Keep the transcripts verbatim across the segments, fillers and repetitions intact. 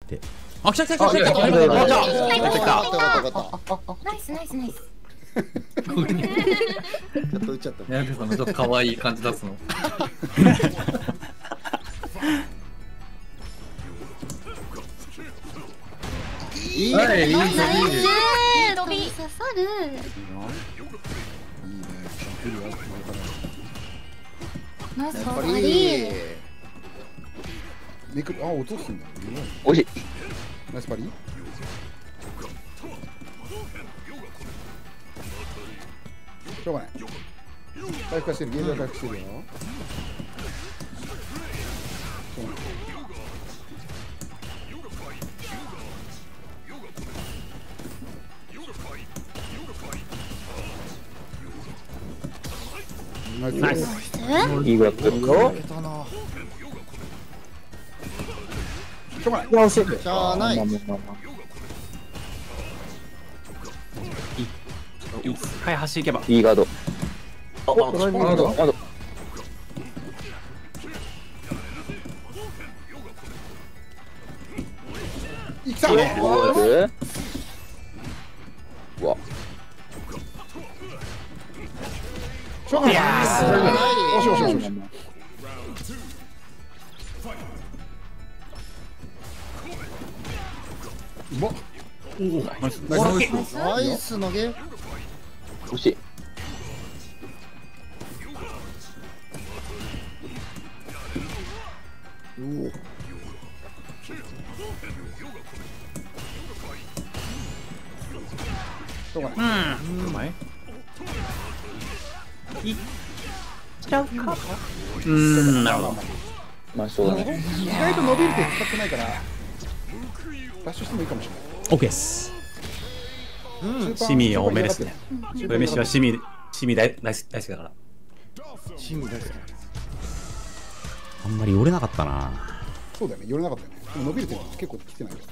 で、あ、来た来た来た来た来た来た来た来た。 ナイスナイスナイス。 ちょっと打っちゃった。 やめさんのちょっと可愛い感じ出すの。 いいはい、いいナイスぞいいぞ。 飛び刺さる。 いいね。 ナイスやっぱパリ。 り。 めくる、あ、落とすんだ。 おいしい。 ナイスパリ。しょうがない。回復はしてる、ゲージは回復してるよ。しょうがない。ナイス。 いいグラップ。よ。 いけたな。 しょうがない。 よし。 しゃあない。 まあまあまあまあはい、走り行けば。 いいガード。 あ、あ、 ガード。ガード。 いきた。 うわ。 しょうがない。 いやーすごいおしおしおしおし。うまっ。 おお、ナイス。 ナイス。 ナイス投げ。 惜しい。 おお。 しょうがない。 うん。うまい。いっちゃうか。うーん、なるほど。 まあ、しょうがない。 意外と伸びる手使ってないから、ダッシュしてもいいかもしれない。 オッケーです。 うん。 シミ多めですね。上飯はシミ、シミ大大好き大好きだから。 シミ大好き。 あんまり寄れなかったな。 そうだよね、寄れなかったよね。でも伸びる手結構来てないよ。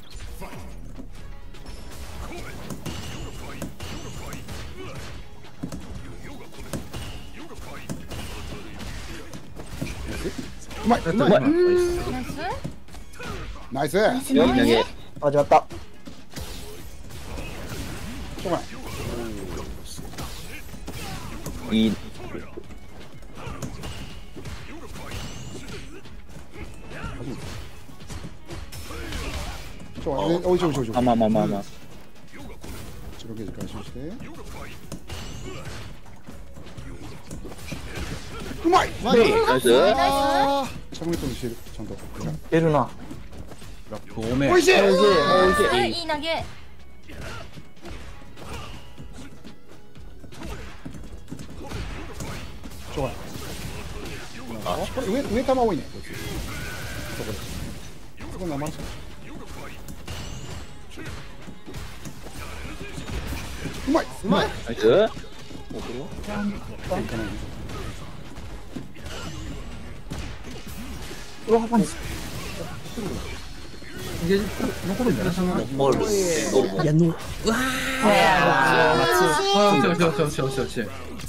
うまい、うまい、 うまい。 ナイス。しょナイスいい投げ。始まった。 うがない。 いい。 しょうがない。おいしいおいしいおいしい。 あ、まあまあまあまあ。 白ゲージ回収して。うまい。 まあいい。 ナイス。 あシャムネットにしてる、ちゃんと。 出るな。 ラップ多め。 おいしい。 おいしい。おいしい。 いい投げ。 しょうがない。これ上上玉多いね。こいつそこで。そこ生し。うまい。 うまい。 ナイス。うわ、パンチ。 残るんじゃない？ ボール。 いや、の、うわあ、よしよしよしよしよしよし。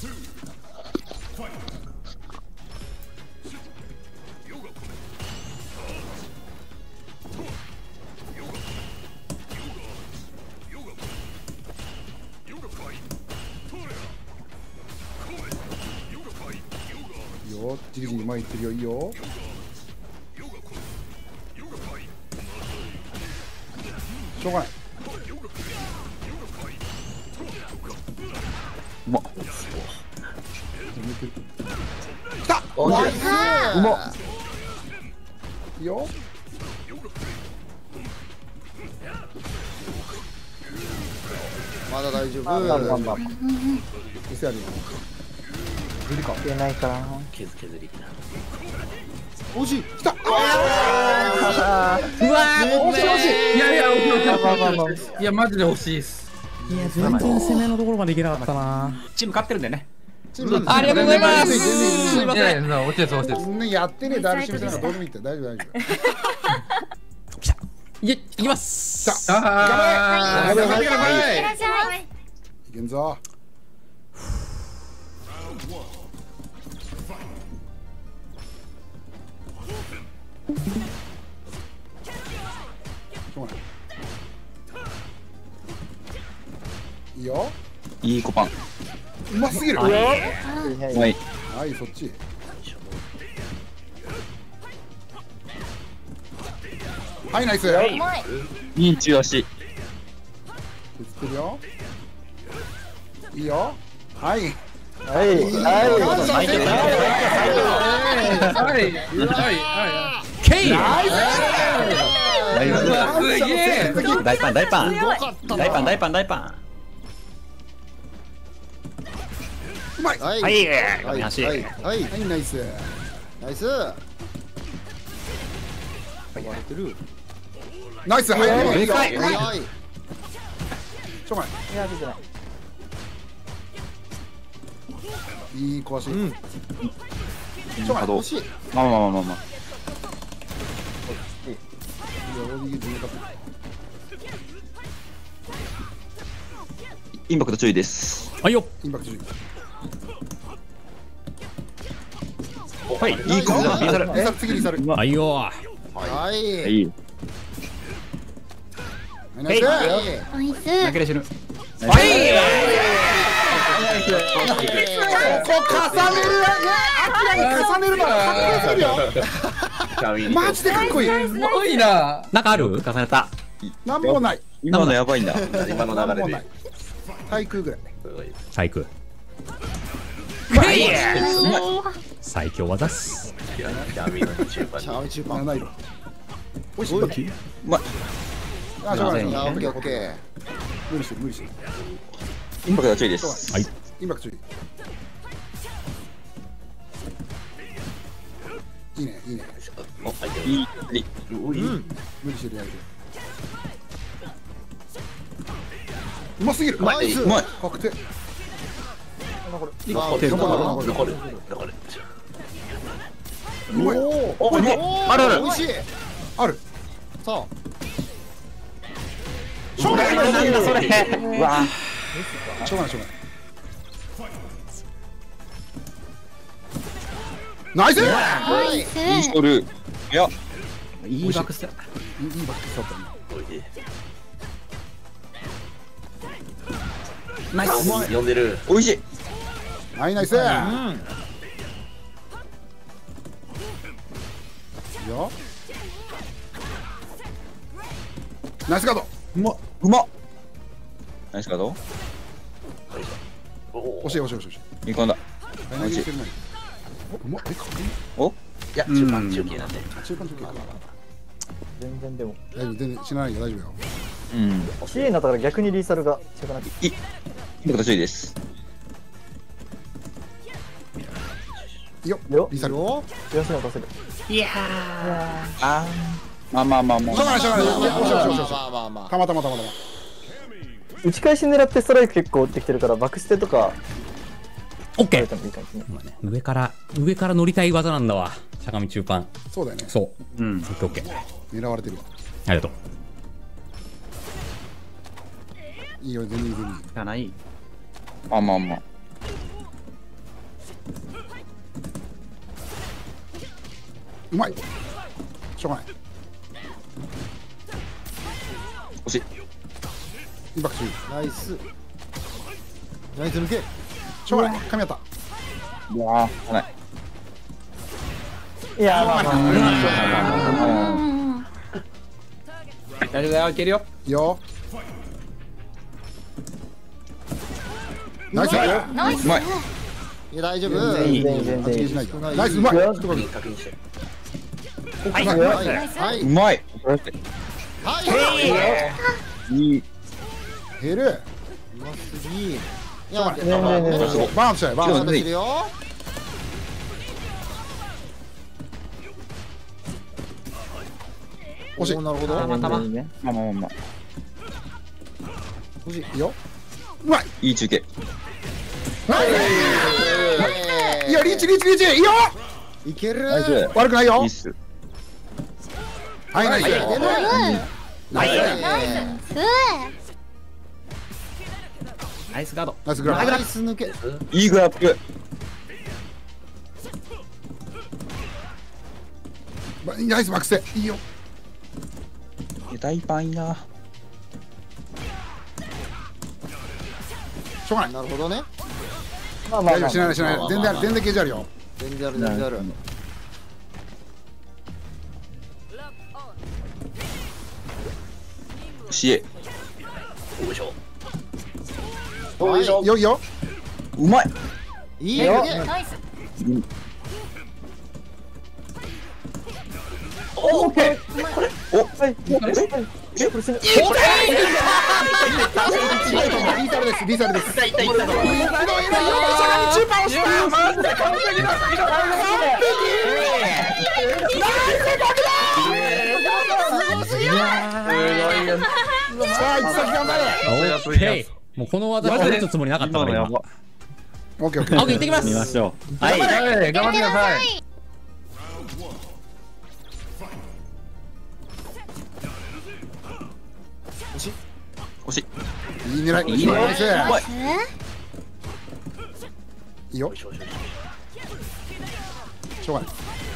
いいよ、じりじり前行ってるよ、いいよ。しょうがない。 うまっ。 きた。 おいしい。うまっ。 いいよ。 まだ大丈まあまあまあ夫。 まあ。 エスアール。無理か。 出ないかな。 削削り。 惜しい。きた。 うわー、 惜しい惜しい。 いやいや、惜しい惜しいまあまあまあまあ。 いや、マジで惜しいっす。 いや、全然攻めのところまでいけなかったな。チーム勝ってるんでね。 チームありがとうございます。 全然全然全然すいません。 いやいや、惜しいです惜しいです。 ね、やってね、ダルシムさんがどうでもいいって大丈夫大丈夫。 来た。いけ、いきます。 さあ、 あ頑張れ頑張れ頑張いれらっしゃい。 いけんぞ。 ょうがない。いいよ。 いい子パン。 うますぎる。 はいははい。 い、そっち。はい、ナイス。 うまい。 いい中足。 映ってるよ。いいよ。はい。 はい。 はいはいケイ。うわすげえ。 大パン大パンすごかったな。 大パン大パン大パン。 うまい。 はいはいはい画面端。 はいはいはい、ナイス。 ナイス。割れてる。 ナイス。はい、いいよ。 はいはい。 しょうがない。 いや、出てない。 いい壊し。 うん。 しょうがない。 どう惜しい。 まあまあまあまあまあ。 いや、大喜利自由かった。 インパクト注意です。 はいよ。 インパクトじゅう。 はい。 いい子だ。 リサル、リサル、次リサル。ははいよ。 はい。 い。 い、ナイス。 はい。 ナイス。 投げれ死ぬ。 はい。 重ねる。アキラに重ねるのがかっこよすぎるよ。マジでかっこいい。 すごいな。 なんかある？重ねた。 なんもない。 今のやばいな。 今の流れでなんもない。対空ぐらい。 最空。最強技っす。 闇の中盤チャー中盤。 七色。おいしい。 おいま、 あ、しょうがない。 あ、オッケーオッケー。 無理してる、無理してる。 インパクト注意です。 はい。 インパクト注意。いいね、いいね。 いい。いい。 うん。 無理してるやる。うますぎる。 ナイス。 うまい。 確定。 残る残る残る残るうまい。 おお。 あるある美味しい。 ある。 さしょうがない。 なんだそれ。 うわ。 しょうがない、しょうがない。ナイス。 あ。はい。 いいストル。いや。 いいバックステ。 いいバックスだったね。 ナイス。 呼んでる美味しい。 はい、ナイス。いいよ。ナイスガード。 うま。うま。ナイスカード。 惜しい惜しい惜しい惜しい。 いい子だ。 はい、ナイスしてるね。お、うまっ。え、かっこいい。 お。 いや中盤中継なんで中間中継か。 全然でも大丈夫、全然死なないよ、大丈夫よ。 うん。 綺麗になったから逆にリーサルが近くなっていい。インパクト注意です。 いいよ、 よリサル。しょよ。 東野出せるあー。まあまあまあまあ。 うがない、しょうがない。惜しい惜しい惜しい惜しい。 まあまあまあ。 たまたまたまたま。 打ち返し狙ってストライク結構打ってきてるからバックステとかオッケー。 やれてもいいかもしれない上から上から乗りたい技なんだわ。しゃがみ中盤。 そうだよね。 そう。うん。オッケーオッケー。 狙われてるわ。 ありがとう。 いいよ、全然全然いい。 じゃない。 まあまあまあ。 うまい。しょうがない。 惜しい。 インパクト注意。 ナイス。ナイス抜け。 しょうがない。噛み合った。 うわー。ない。 いやーまあまあ大丈夫だよ。いけるよ。 いいよ。ナイス。 ナイス。 うまい。 いや大丈夫。 全然いい。 全然全然いいしないよ。ナイス、うまい。 いや一言確認してはい。 はいはいはい。 うまい。 はい。 いい。 減る。 うますぎ。いや、 ねえねえねえねえバーンとしたよ、バーンとまだしてるよ。 惜しいおーなるほど。 またまいいねまあまあまあまあ。 惜しい。いいよ。うまい。 いい中継。 いいよ、リーチ、リーチ、リーチ。いいよ。 いける。 ナイス。 悪くないよいいっ。す。 はい、ナイス。 出る。 ナイス。 ナイスガード。 ナイスグラブ。 ナイス抜け。 いいグラップ。 ナイスバックステ。いいよ。 大パンいいな。 しょうがない。 なるほどね。 まあまあまあ大丈夫、しないしない。全然ある、全然ゲージあるよ。 全然ある全然ある。 しえ。 よいしょ。 おいしょ。 よいよ。 うまい。 いいよ。 ナイス。 オッケー。お、 はい。え、これ死ぬ。 リーサルです、リーサルです。 痛い痛い痛い。 中盤押した。さあ、一先頑張れ。 オッケー。もうこの技を打つつもりなかったから今。 オッケーオッケー。 青く行ってきます。 見ましょう。はい。 頑張ってください。 惜しい。 いい狙い。いい狙いです。いいよ。しょうがない。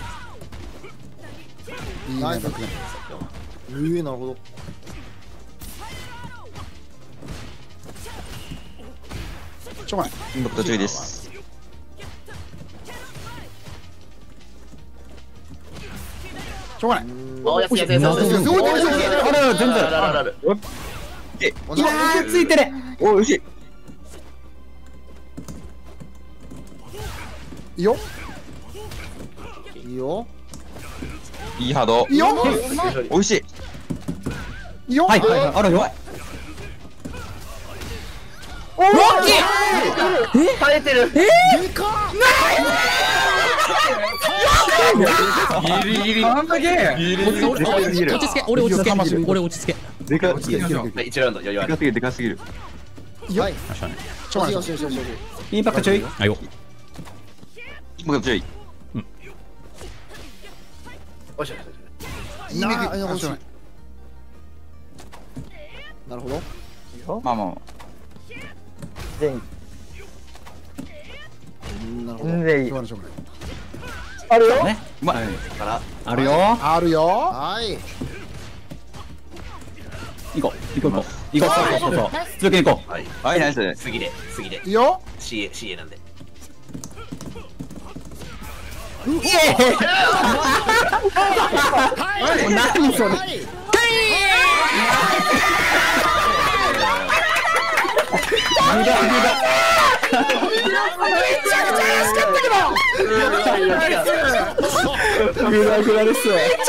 いいね、バックね。 うえ、なるほど。 しょうがない。 インパクト注意です。 しょうがない。 おやすやすやす。 すごいすごいすごい。 あら、全然。 あららら。 え、 いやー、ついてる。 お、惜しい。 いいよ。 いいよ。 いい波動。 いいよ。 美味しい。 いいよ。 はいはいはい。あらよ。 おー、 耐えてる。 ギリギリ。なんだけ。ギリギリ。落ち着け。俺落ち着け。俺落ち着け。 でかいけるいけるいける。 いちラウンド余裕ある。 でかすぎる、でかすぎる。 はい。 確かに。 しょうがない。 よしよしよしよし。 インパクト注意。 あよ。 インパクト注意。 おいしょ。 いいね。 なあ、 あ、しょうがない。 なるほど。 まあまあま全員。 うんなるほど。 全員しょうがないしょうがない。 あるよ。 ね。 うまい。 からあるよ。 あるよ。 はい。 行こう。行こう行こう。行こう。そうそうそうそう。続けに行こはい。 はい、ナイス。 次で次でいいよ。 シーエー シーエー なんで。 はい。 何それ。 はい。 グラグラです。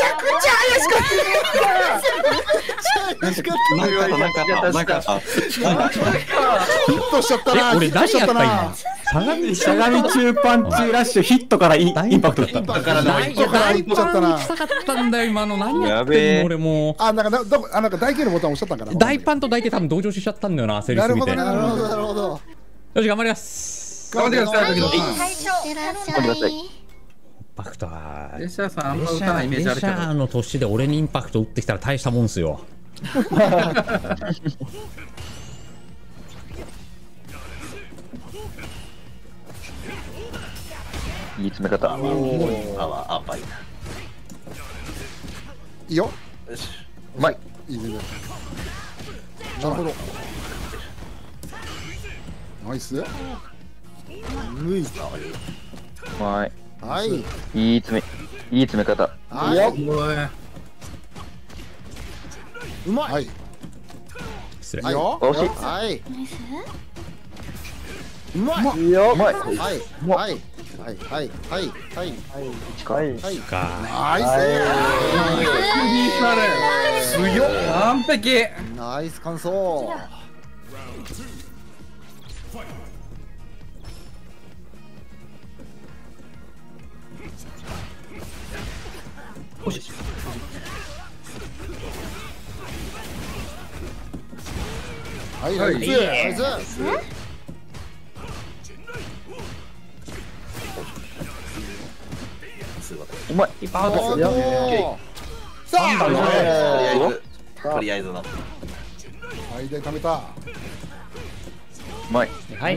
なんかあった、なんかあった。なんかあった。 ヒットしちゃったな。 え、俺何やったな今。しゃがみしゃがみ中パンチラッシュヒットからインインパクトだった。 だからない。 ヒットからヒットしちゃったな。 したかったんだよ今の。何やっやべえてんの俺もあ、なんかな、どこ、あ、なんか台形のボタン押しちゃったんかな。 う。大パンと大形多分同情しちゃったんだよな、焦りすぎて。 なるほどね。 なるほどなるほど。 よし頑張ります。 頑張ってください。 最初。いらっしゃい。 頑張ってください。 インパクトは。 レシャーさんあんレシま打たないイメージあるけど。 ャーの年で俺にインパクト打ってきたら大したもんすよ。 いい詰め方。 あわあばいな。 いいよ。 よし。 うまい。 いいね。なるほど。ナイス。 むい。 うまい。 はい。 いい詰め、いい詰め方。 はい。うまい。 はい。い失礼。 いよ。 惜しい。 はい。うまい。 いいよ。 うまい。 はい。はい。はい。はい。はい。はい。 はい。 はい。 か。 ナイス。 強っ。完璧。 ナイス完走。 はいはい。ナイナイス。 うまい。 おー。 さあ。 とりあえずとりあえずの。 はい、で貯めた。 うまい。 はい。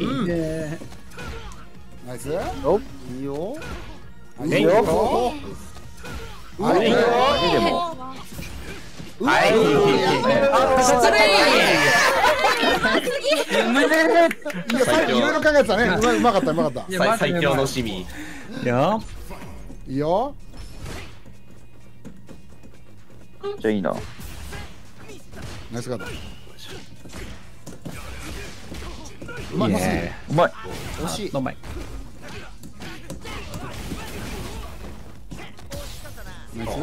ナイス。 いいよ。 いいよ。はい。 だけでも。 はい失礼いや最後いろいろ考えてたね。うまうまかったうまかった。 最最強のシミ。 いいよ。 いいよ。 じゃあいいな。 ナイスガード。 うまいね。 うまい。 惜しい。 うまい。 ナイス。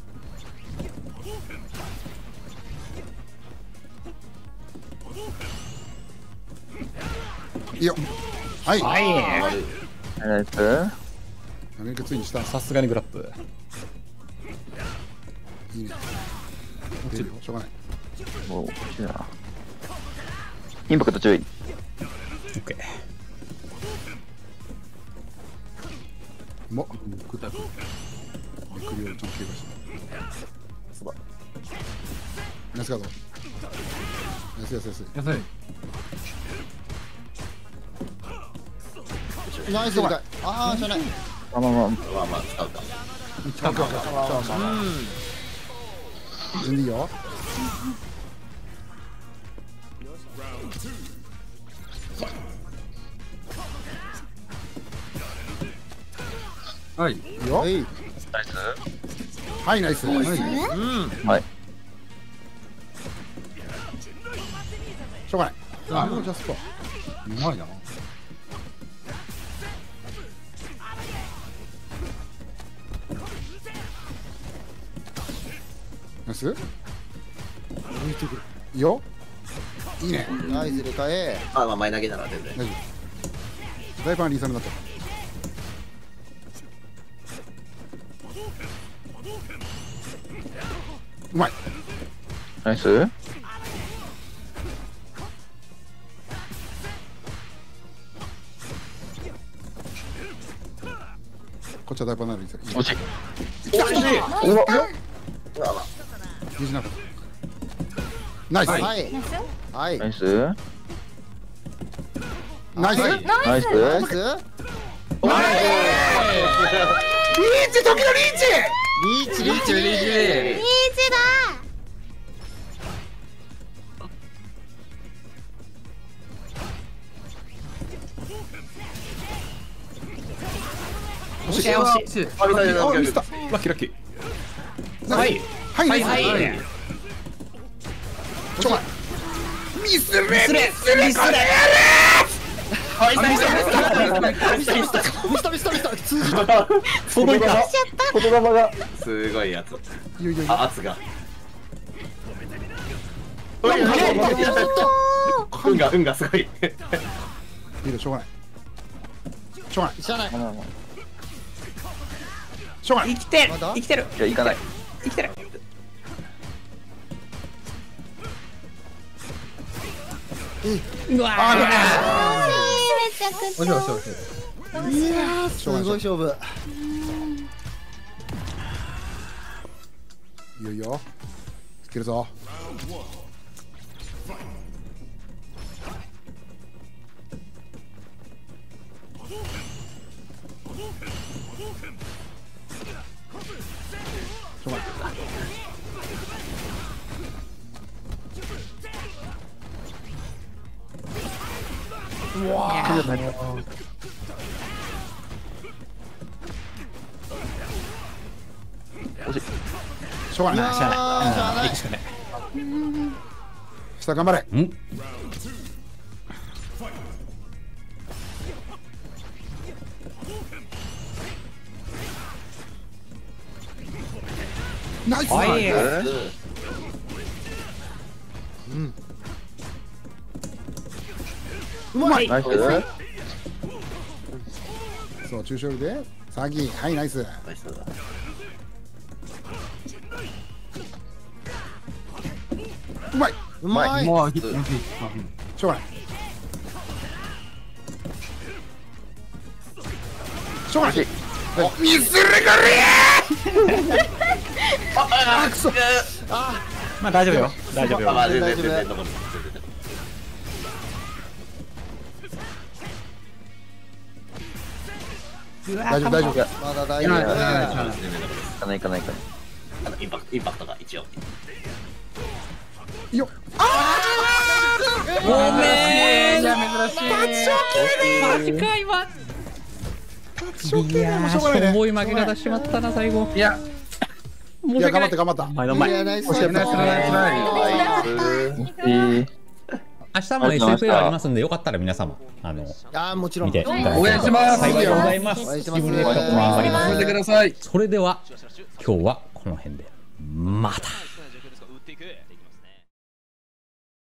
いいよ。はい。 はい。 ナイス。 アメリカついにした。 さすがにグラップ。 いいね。出るよ。しょうがない。 もう欲しいな。インパクト注意。 オッケー。 うまっ。グタグ。めくりをちゃんと警戒して。そうだ。ナイスガード。ナイスナイスナイス。 安いナイス理解。ああ、じゃない。 あまあまあ。 まあまあ使うか。 使うか。全然いいよ。 はいいいよ。 はい。 はいナイス。はい。 はい。 しょうがない。あもうジャスト。 うまいなナイス。いいよ。いいね。 ナイス理解。 あまあ前投げなら全然。 大丈夫。大パンリーサルになった。うまい。 ナイス。 こっちは大パンならリーサル。 惜しい。 惜しい。 うわ。 無事なかった。ナイス。 はい。はい。 ナイス。 ナイス。 ナイス。 ナイス。 リーチ時のリーチ。 リーチリーチリーチ。 いい字だ。 惜しい。 惜しいあ見た見たあミスった。 ラッキーラッキー。 はい。はいはいナイス。 はい。 ちょっとミスれミスれミスれこれあいたいたいたミスタミスタミスタミスタミスタ通じた。 届いた。 言霊が。 すごいやつ。 いよいよいよ。 あ圧が。 うわうまい。 運が運がすごい。 いいよしょうがない。しょうがない。 知らない。 まあまあまあ。 しょうがない。 生きてるまだ生きてるいや行かない。 生きてる。うわあめちゃくちゃ。 惜しい惜しい惜しいすごい勝負。 いよいよ。いけるぞ。しょうがない。しょうがない。 しゃあない。 しゃあない行くしかない。 下頑張れ。 うん。 ナイス。 はい。 うまい。 ナイス。 そう中小で詐欺。はいナイス。 ナイスだ。 うまい。 うまい。 もうヒットしょうがない。しょうがない。おミスるがりあくそ。 まあ大丈夫よ。大丈夫よ。 あまあ全然全然残る。 大丈夫大丈夫。 まだ大丈夫。 いやいやいや行かない行かない行かない。 あのインパクトインパクトが一応。 いいよ。 ごめん。 珍しい。 マジか今。いやー、しょぼい負け方しまったな最後。いや、申いや、 し訳ない頑張って。頑張った。 前の前。 いやナイス惜しかったナイスナイスナイ明日も エスエフエー ありますんで、よかったら皆様あのスあーもちろん見ていただければ応援します幸いでございます。 応援してます自分で頑張ります。 頑張ってください。 それでは今日はこの辺でまた。